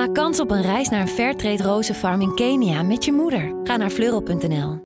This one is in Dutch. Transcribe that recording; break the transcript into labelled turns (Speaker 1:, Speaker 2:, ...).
Speaker 1: Maak kans op een reis naar een Fairtrade rozenfarm in Kenia met je moeder. Ga naar fleurop.nl.